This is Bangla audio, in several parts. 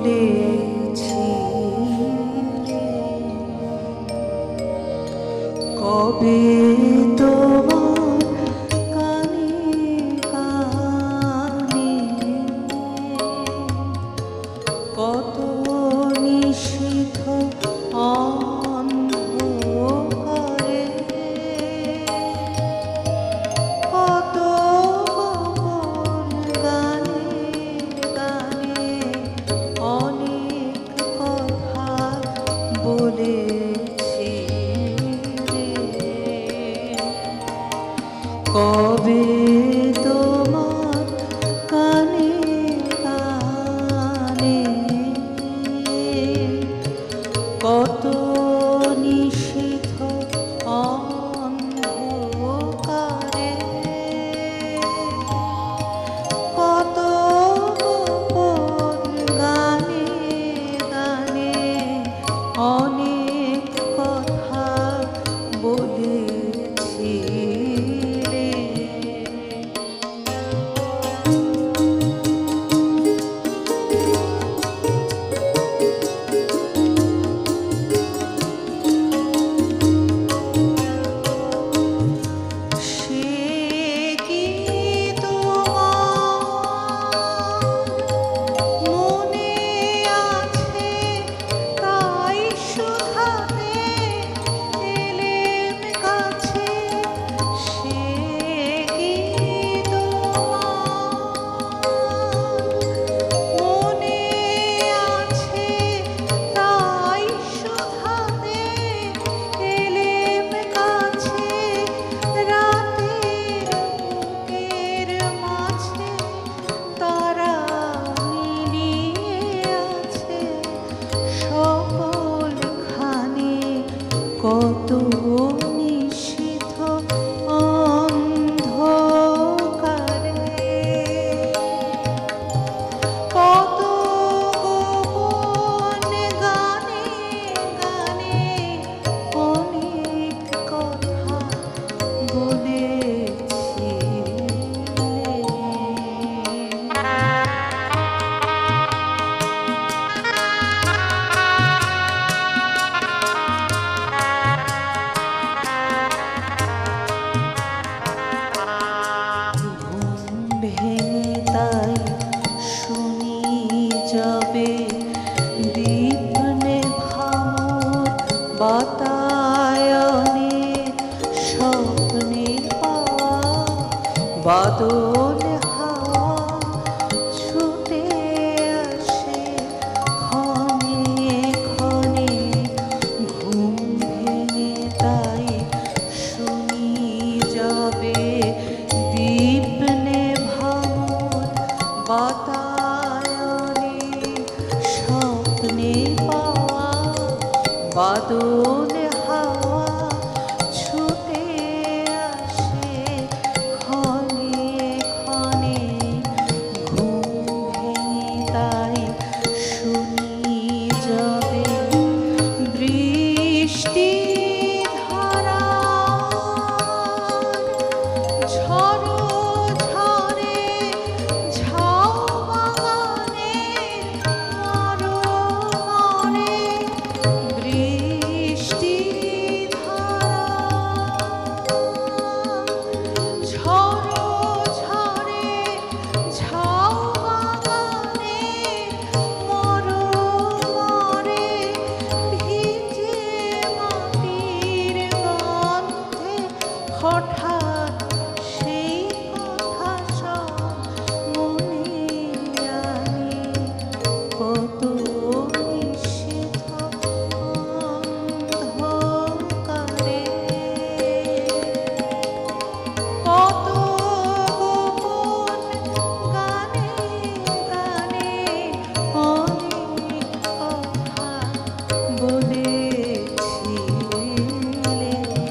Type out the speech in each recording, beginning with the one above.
বলেছিলে কবে তোমার কানে কানে কত নিশীথ অন্ধকারে কত গোপন গানে গানে অনেক কথা বলেছিলে কবে তোমার কানে কানে কত নিশীথ অন্ধকারে কত গোপন গানে গানে অনেক কথা বলেছিলে কত নিশীথ অন্ধকারে কত গোপন গানে গানে অনেক কথা তাই শুনি যাবে দীপনে ভামর বাতায়নে স্বপ্নে পাওয়া বাদল হাওয়া ছুটে আসে ক্ষণে ক্ষণে ঘুম ভেঙে তাই শুনি যাবে দীপনে বাতায়নে স্বপ্নে পাওয়া বাদল হাওয়া ছুটে আসে ক্ষণে ক্ষণে ঘুম ভেঙে তাই শুনি যাবে বৃষ্টি ধারা ঝড়ো হঠাৎ সেই কথা সব মনে আনি কত নিশীথ অন্ধকারে কত গোপন গানে গানে অনেক কথা বলেছিলে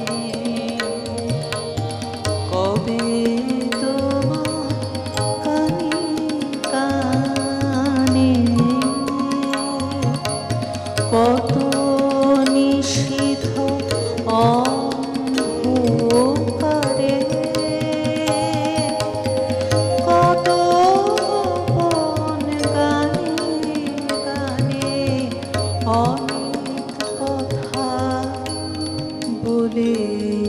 কবে তোমার কানে কানে কত নিশীথ অন্ধকারে কত গোপন গানে ভুলে